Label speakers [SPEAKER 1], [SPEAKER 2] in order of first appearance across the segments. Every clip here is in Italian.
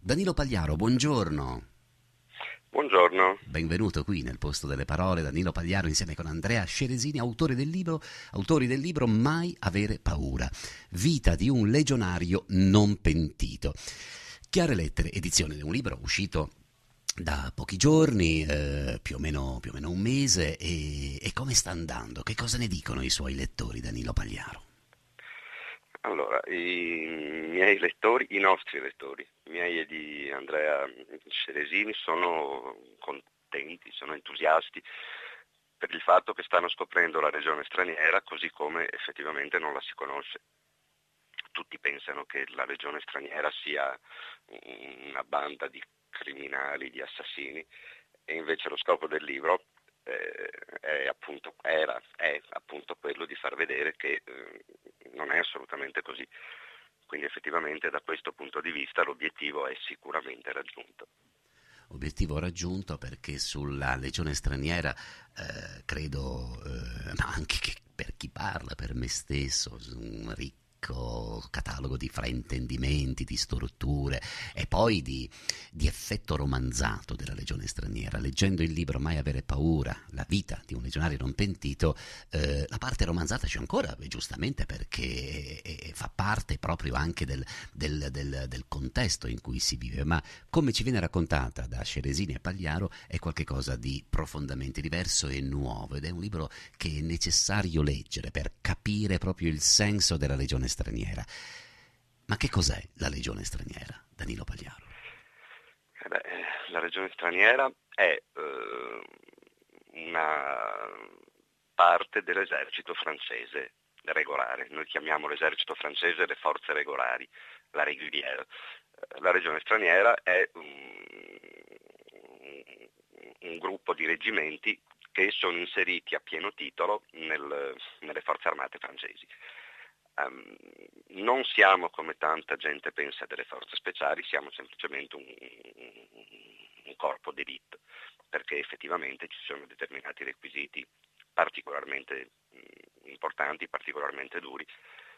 [SPEAKER 1] Danilo Pagliaro, buongiorno.
[SPEAKER 2] Buongiorno.
[SPEAKER 1] Benvenuto qui nel posto delle parole. Danilo Pagliaro insieme con Andrea Sceresini, autori del libro Mai avere paura. Vita di un legionario non pentito. Chiare Lettere, edizione di un libro uscito da pochi giorni, più o meno un mese, e come sta andando? Che cosa ne dicono i suoi lettori, Danilo Pagliaro?
[SPEAKER 2] Allora, i miei lettori, i nostri lettori, i miei e di Andrea Ceresini sono contenti, sono entusiasti per il fatto che stanno scoprendo la regione straniera così come effettivamente non la si conosce. Tutti pensano che la regione straniera sia una banda di criminali, di assassini, e invece lo scopo del libro è appunto quello di far vedere che non è assolutamente così. Quindi effettivamente da questo punto di vista l'obiettivo è sicuramente raggiunto.
[SPEAKER 1] Obiettivo raggiunto perché sulla legione straniera credo, ma anche che per chi parla, per me stesso, un ricco catalogo di fraintendimenti, di storture e poi di effetto romanzato della legione straniera. Leggendo il libro Mai avere paura, la vita di un legionario non pentito, la parte romanzata c'è ancora, giustamente perché fa parte proprio anche del contesto in cui si vive, ma come ci viene raccontata da Ceresini e Pagliaro è qualcosa di profondamente diverso e nuovo, ed è un libro che è necessario leggere per capire proprio il senso della legione straniera. Ma che cos'è la legione straniera, Danilo Pagliaro?
[SPEAKER 2] La regione straniera è una parte dell'esercito francese regolare. Noi chiamiamo l'esercito francese le forze regolari, la régulière. La regione straniera è un gruppo di reggimenti che sono inseriti a pieno titolo nelle forze armate francesi. Non siamo, come tanta gente pensa, delle forze speciali, siamo semplicemente un corpo d'élite, perché effettivamente ci sono determinati requisiti particolarmente importanti, particolarmente duri,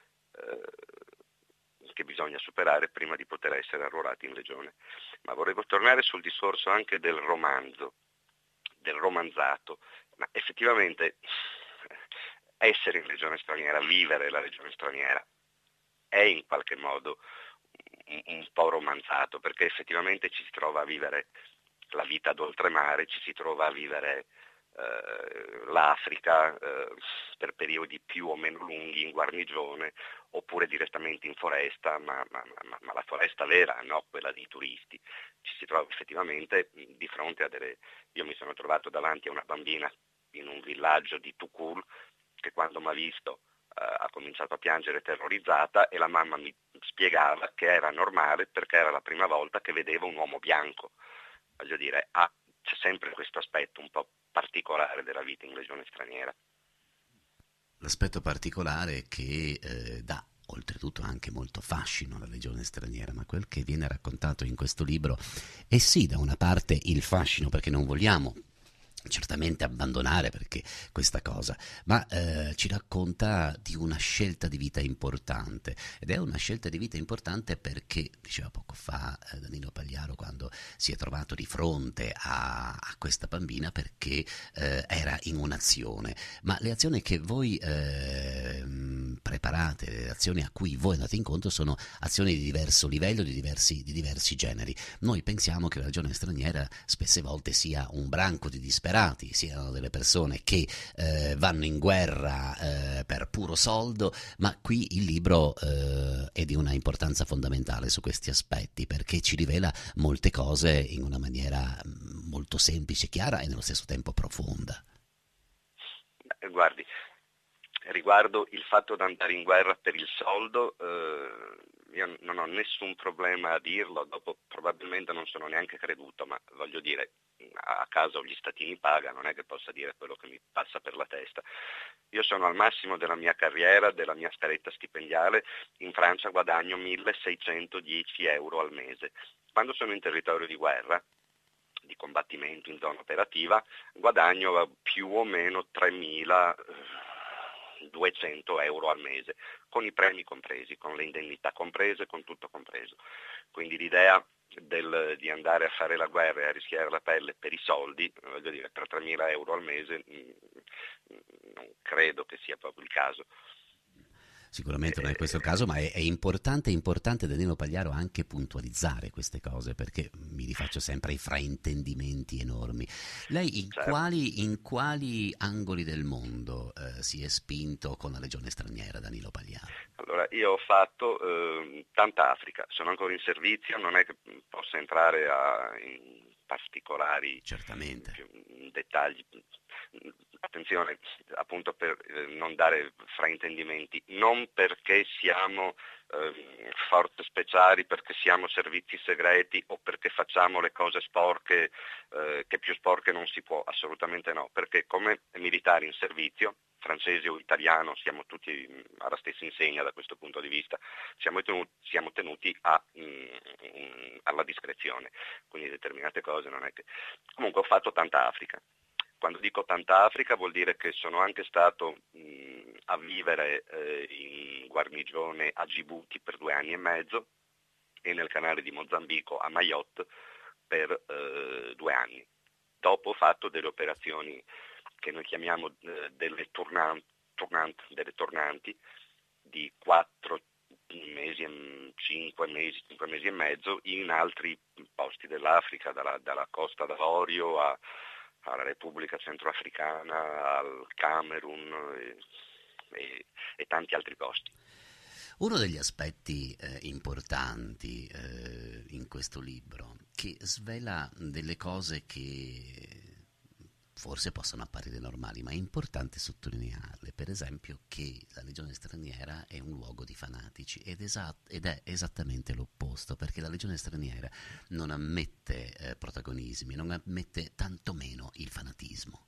[SPEAKER 2] che bisogna superare prima di poter essere arruolati in legione. Ma volevo tornare sul discorso anche del romanzo, del romanzato, ma effettivamente essere in legione straniera, vivere la legione straniera, è in qualche modo un po' romanzato, perché effettivamente ci si trova a vivere la vita d'oltremare, ci si trova a vivere l'Africa per periodi più o meno lunghi in guarnigione, oppure direttamente in foresta, ma la foresta vera, no quella dei turisti. Ci si trova effettivamente di fronte a delle... Io mi sono trovato davanti a una bambina in un villaggio di Tukul che quando mi ha visto ha cominciato a piangere terrorizzata, e la mamma mi spiegava che era normale perché era la prima volta che vedeva un uomo bianco. Voglio dire, c'è sempre questo aspetto un po' particolare della vita in legione straniera.
[SPEAKER 1] L'aspetto particolare che dà oltretutto anche molto fascino alla legione straniera, ma quel che viene raccontato in questo libro è sì da una parte il fascino, perché non vogliamo certamente abbandonare perché questa cosa, ma ci racconta di una scelta di vita importante, ed è una scelta di vita importante perché, diceva poco fa Danilo Pagliaro, quando si è trovato di fronte a questa bambina, perché era in un'azione, ma le azioni che voi preparate, le azioni a cui voi andate incontro sono azioni di diverso livello, di diversi generi. Noi pensiamo che la legione straniera spesse volte sia un branco di disperati, siano delle persone che vanno in guerra per puro soldo, ma qui il libro è di una importanza fondamentale su questi aspetti, perché ci rivela molte cose in una maniera molto semplice, chiara e nello stesso tempo profonda.
[SPEAKER 2] Guardi, riguardo il fatto di andare in guerra per il soldo, io non ho nessun problema a dirlo, dopo probabilmente non sono neanche creduto, ma voglio dire, a caso gli statini paga, non è che possa dire quello che mi passa per la testa. Io sono al massimo della mia carriera, della mia scaletta stipendiale, in Francia guadagno 1610 euro al mese. Quando sono in territorio di guerra, di combattimento in zona operativa, guadagno più o meno 3.200 euro al mese, con i premi compresi, con le indennità comprese, con tutto compreso. Quindi l'idea di andare a fare la guerra e a rischiare la pelle per i soldi, voglio dire, per 3.000 euro al mese, non credo che sia proprio il caso.
[SPEAKER 1] Sicuramente non è questo il caso, ma è importante Danilo Pagliaro anche puntualizzare queste cose, perché mi rifaccio sempre ai fraintendimenti enormi. Lei
[SPEAKER 2] Certo.
[SPEAKER 1] in quali angoli del mondo si è spinto con la Legione Straniera, Danilo Pagliaro?
[SPEAKER 2] Allora, io ho fatto tanta Africa, sono ancora in servizio, non è che possa entrare in particolari
[SPEAKER 1] Certamente.
[SPEAKER 2] in dettagli. Attenzione, appunto per non dare fraintendimenti, non perché siamo forze speciali, perché siamo servizi segreti o perché facciamo le cose sporche, che più sporche non si può, assolutamente no, perché come militari in servizio, francese o italiano, siamo tutti alla stessa insegna da questo punto di vista, siamo tenuti alla discrezione, quindi determinate cose non è che... Comunque ho fatto tanta Africa. Quando dico tanta Africa vuol dire che sono anche stato a vivere in guarnigione a Gibuti per 2 anni e mezzo e nel canale di Mozambico a Mayotte per 2 anni. Dopo ho fatto delle operazioni che noi chiamiamo delle delle tornanti di 4 mesi, 5 mesi e mezzo in altri posti dell'Africa, dalla Costa d'Avorio alla Repubblica Centroafricana, al Camerun e tanti altri posti.
[SPEAKER 1] Uno degli aspetti importanti in questo libro, che svela delle cose che forse possono apparire normali, ma è importante sottolinearle, per esempio che la Legione Straniera è un luogo di fanatici ed è esattamente l'opposto, perché la Legione Straniera non ammette protagonismi, non ammette tantomeno il fanatismo.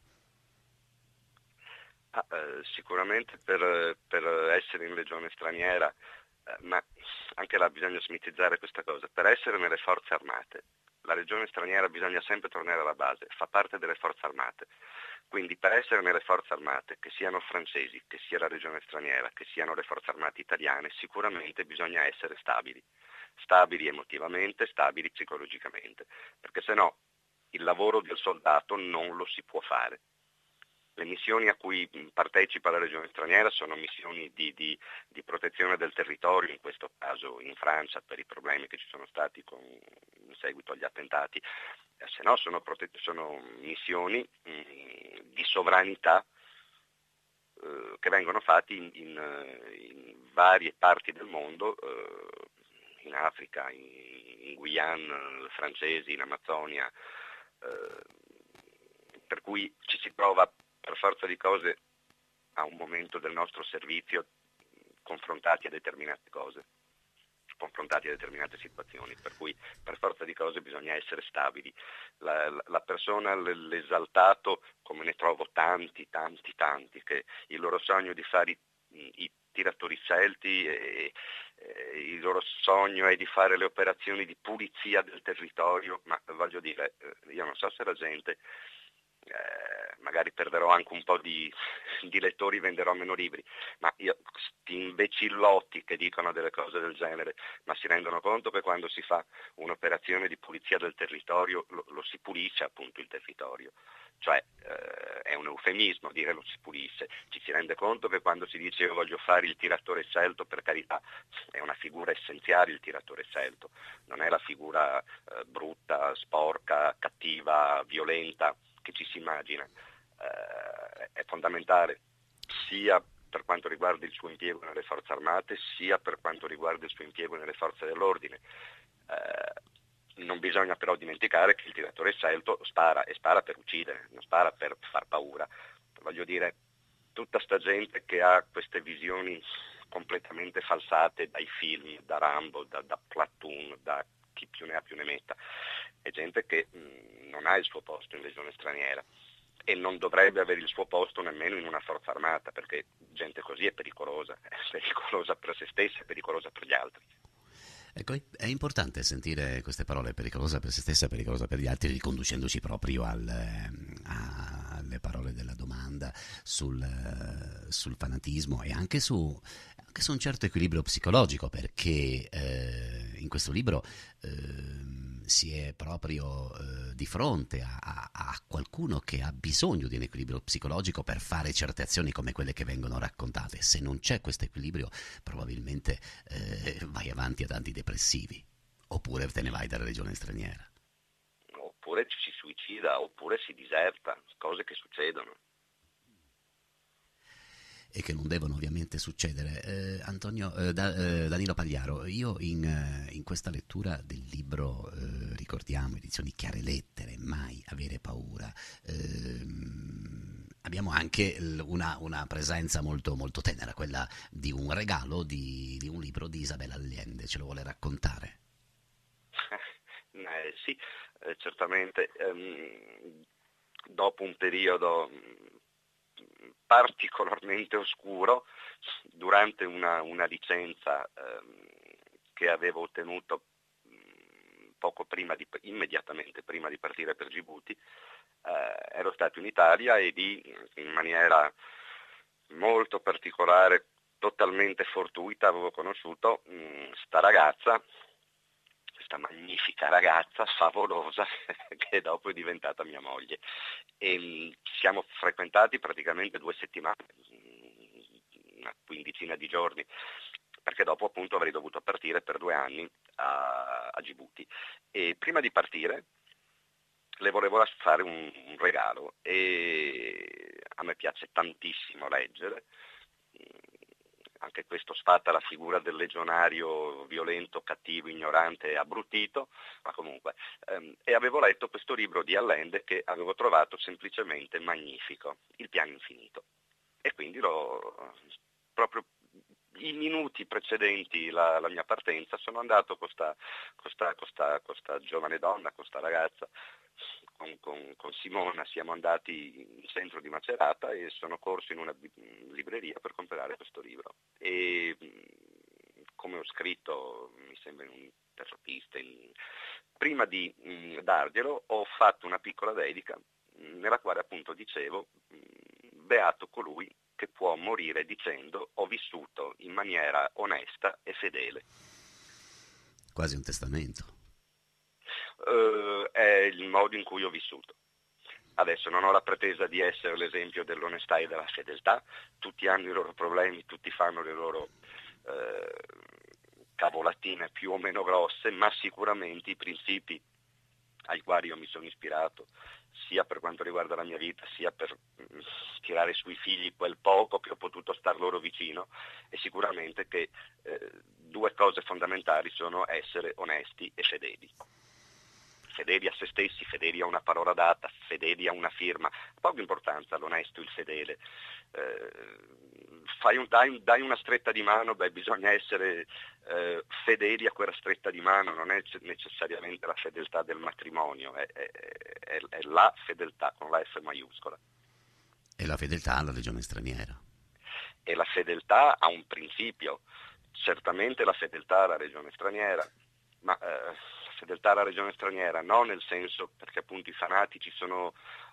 [SPEAKER 2] Sicuramente per essere in legione straniera, ma anche là bisogna smitizzare questa cosa, per essere nelle forze armate, la legione straniera bisogna sempre tornare alla base, fa parte delle forze armate, quindi per essere nelle forze armate, che siano francesi, che sia la legione straniera, che siano le forze armate italiane, sicuramente bisogna essere stabili, stabili emotivamente, stabili psicologicamente, perché se no il lavoro del soldato non lo si può fare. Le missioni a cui partecipa la Legione straniera sono missioni di protezione del territorio, in questo caso in Francia per i problemi che ci sono stati in seguito agli attentati, se no sono missioni di sovranità che vengono fatte in varie parti del mondo, in Africa, in Guyane francesi, in Amazzonia, per cui ci si trova per forza di cose a un momento del nostro servizio confrontati a determinate cose, confrontati a determinate situazioni, per cui per forza di cose bisogna essere stabili. La persona, l'esaltato, come ne trovo tanti, che il loro sogno di fare i tiratori scelti e il loro sogno è di fare le operazioni di pulizia del territorio, ma voglio dire, io non so se la gente magari perderò anche un po' di lettori, venderò meno libri, ma sti imbecillotti che dicono delle cose del genere, ma si rendono conto che quando si fa un'operazione di pulizia del territorio lo si pulisce appunto il territorio, cioè è un eufemismo dire lo si pulisce, ci si rende conto che quando si dice io voglio fare il tiratore scelto, per carità, è una figura essenziale il tiratore scelto, non è la figura brutta, sporca, cattiva, violenta che ci si immagina, è fondamentale sia per quanto riguarda il suo impiego nelle forze armate, sia per quanto riguarda il suo impiego nelle forze dell'ordine. Non bisogna però dimenticare che il tiratore scelto spara e spara per uccidere, non spara per far paura. Voglio dire, tutta sta gente che ha queste visioni completamente falsate dai film, da Rambo, da Platoon, da chi più ne ha più ne metta, è gente che non ha il suo posto in legione straniera e non dovrebbe avere il suo posto nemmeno in una forza armata, perché gente così è pericolosa per se stessa, è pericolosa per gli altri.
[SPEAKER 1] Ecco, è importante sentire queste parole, pericolosa per se stessa, pericolosa per gli altri, riconducendoci proprio alle parole della domanda sul fanatismo e anche su un certo equilibrio psicologico, perché in questo libro si è proprio di fronte a qualcuno che ha bisogno di un equilibrio psicologico per fare certe azioni come quelle che vengono raccontate. Se non c'è questo equilibrio, probabilmente vai avanti ad antidepressivi, oppure te ne vai dalla regione straniera.
[SPEAKER 2] Oppure ci si suicida, oppure si diserta, cose che succedono.
[SPEAKER 1] E che non devono ovviamente succedere. Danilo Pagliaro, io in questa lettura del libro, ricordiamo, edizioni Chiare Lettere, Mai avere paura, abbiamo anche una presenza molto, molto tenera, quella di un regalo di un libro di Isabel Allende. Ce lo vuole raccontare?
[SPEAKER 2] Sì, certamente. Dopo un periodo particolarmente oscuro, durante una licenza che avevo ottenuto immediatamente prima di partire per Gibuti, ero stato in Italia e lì in maniera molto particolare, totalmente fortuita, avevo conosciuto sta ragazza, questa magnifica ragazza favolosa che dopo è diventata mia moglie, e ci siamo frequentati praticamente 2 settimane, una quindicina di giorni, perché dopo appunto avrei dovuto partire per 2 anni a Gibuti, e prima di partire le volevo fare un regalo, e a me piace tantissimo leggere. Anche questo sfatta la figura del legionario violento, cattivo, ignorante e abbruttito, ma comunque. E avevo letto questo libro di Allende che avevo trovato semplicemente magnifico, Il piano infinito. E quindi proprio i minuti precedenti la mia partenza, sono andato con questa giovane donna, questa ragazza, con Simona, siamo andati in centro di Macerata e sono corso in una libreria per comprare questo libro. E come ho scritto, mi sembra in un intervista, prima di darglielo ho fatto una piccola dedica nella quale appunto dicevo: beato colui che può morire dicendo ho vissuto in maniera onesta e fedele.
[SPEAKER 1] Quasi un testamento.
[SPEAKER 2] È il modo in cui ho vissuto. Adesso non ho la pretesa di essere l'esempio dell'onestà e della fedeltà, tutti hanno i loro problemi, tutti fanno le loro cavolatine più o meno grosse, ma sicuramente i principi ai quali io mi sono ispirato, sia per quanto riguarda la mia vita, sia per tirare sui figli quel poco che ho potuto star loro vicino, e sicuramente che 2 cose fondamentali sono essere onesti e fedeli. Fedeli a se stessi, fedeli a una parola data, fedeli a una firma. Ha poca importanza l'onesto, il fedele. Dai una stretta di mano, bisogna essere fedeli a quella stretta di mano, non è necessariamente la fedeltà del matrimonio, è la fedeltà con la F maiuscola.
[SPEAKER 1] E la fedeltà alla regione straniera.
[SPEAKER 2] E la fedeltà a un principio, certamente la fedeltà alla regione straniera, ma fedeltà alla regione straniera non nel senso, perché appunto i fanatici sono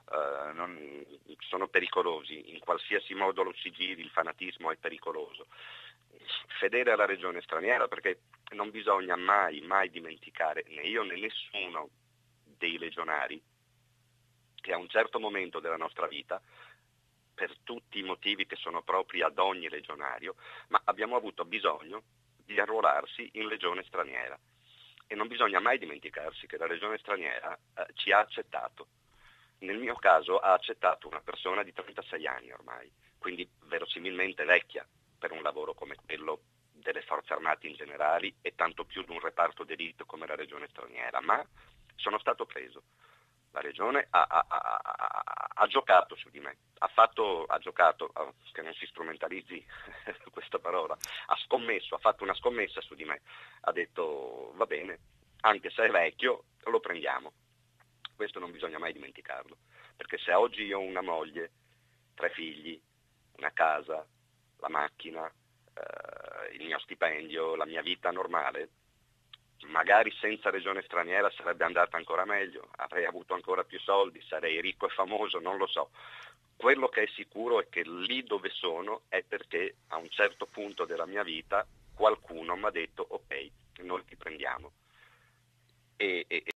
[SPEAKER 2] pericolosi, in qualsiasi modo lo si giri il fanatismo è pericoloso. Fedele alla regione straniera perché non bisogna mai dimenticare, né io né nessuno dei legionari, che a un certo momento della nostra vita, per tutti i motivi che sono propri ad ogni legionario, ma abbiamo avuto bisogno di arruolarsi in legione straniera. E non bisogna mai dimenticarsi che la regione straniera ci ha accettato. Nel mio caso ha accettato una persona di 36 anni ormai, quindi verosimilmente vecchia per un lavoro come quello delle forze armate in generale e tanto più di un reparto d'élite come la regione straniera, ma sono stato preso. La regione ha giocato su di me, ha giocato, che non si strumentalizzi questa parola, ha fatto una scommessa su di me, ha detto va bene, anche se è vecchio lo prendiamo. Questo non bisogna mai dimenticarlo, perché se oggi io ho una moglie, 3 figli, una casa, la macchina, il mio stipendio, la mia vita normale, magari senza regione straniera sarebbe andata ancora meglio, avrei avuto ancora più soldi, sarei ricco e famoso, non lo so. Quello che è sicuro è che lì dove sono è perché a un certo punto della mia vita qualcuno mi ha detto ok, noi ti prendiamo. E